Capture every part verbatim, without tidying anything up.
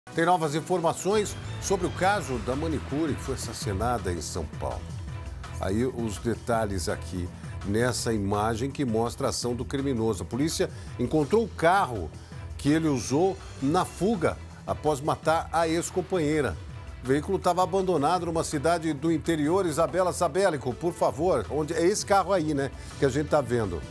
Tem novas informações sobre o caso da manicure que foi assassinada em São Paulo. Aí os detalhes aqui nessa imagem que mostra a ação do criminoso. A polícia encontrou o carro que ele usou na fuga após matar a ex-companheira. O veículo estava abandonado numa cidade do interior. Isabela Sabélico, por favor, onde é esse carro aí, né, que a gente está vendo?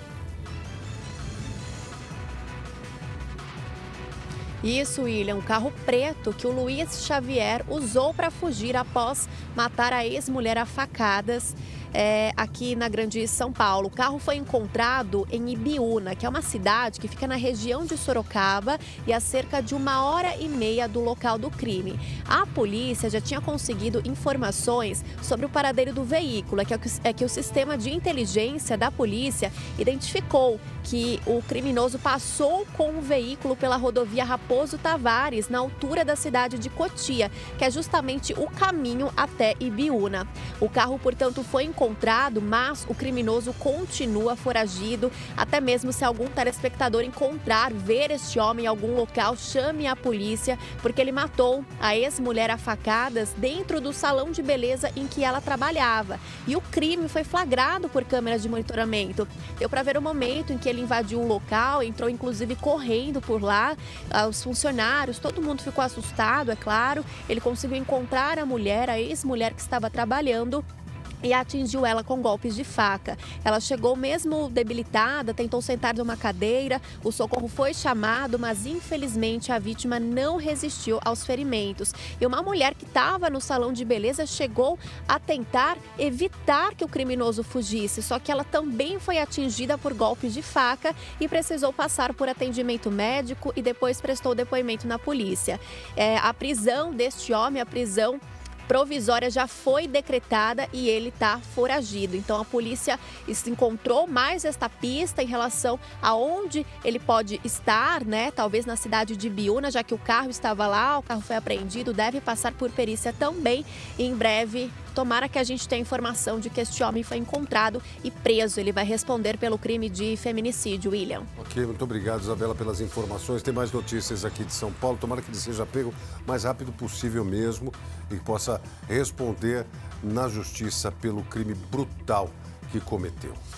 Isso, William, um carro preto que o Luiz Xavier usou para fugir após matar a ex-mulher a facadas é, aqui na Grande São Paulo. O carro foi encontrado em Ibiúna, que é uma cidade que fica na região de Sorocaba e a cerca de uma hora e meia do local do crime. A polícia já tinha conseguido informações sobre o paradeiro do veículo, é que, é que o sistema de inteligência da polícia identificou que o criminoso passou com o veículo pela rodovia Raposo Tavares, na altura da cidade de Cotia, que é justamente o caminho até Ibiúna. O carro, portanto, foi encontrado, mas o criminoso continua foragido. Até mesmo se algum telespectador encontrar, ver este homem em algum local, chame a polícia, porque ele matou a ex-mulher a facadas dentro do salão de beleza em que ela trabalhava. E o crime foi flagrado por câmeras de monitoramento. Deu para ver o momento em que ele invadiu um local, entrou inclusive correndo por lá. Os funcionários, todo mundo ficou assustado, é claro. Ele conseguiu encontrar a mulher, a ex-mulher que estava trabalhando, e atingiu ela com golpes de faca. Ela chegou mesmo debilitada, tentou sentar numa cadeira, o socorro foi chamado, mas infelizmente a vítima não resistiu aos ferimentos. E uma mulher que estava no salão de beleza chegou a tentar evitar que o criminoso fugisse, só que ela também foi atingida por golpes de faca e precisou passar por atendimento médico e depois prestou depoimento na polícia. É, a prisão deste homem, a prisão provisória já foi decretada e ele está foragido. Então a polícia encontrou mais esta pista em relação a onde ele pode estar, né? Talvez na cidade de Ibiúna, já que o carro estava lá, o carro foi apreendido, deve passar por perícia também. E em breve, tomara que a gente tenha informação de que este homem foi encontrado e preso. Ele vai responder pelo crime de feminicídio, William. Ok, muito obrigado, Isabela, pelas informações. Tem mais notícias aqui de São Paulo. Tomara que ele seja pego o mais rápido possível mesmo e possa responder na justiça pelo crime brutal que cometeu.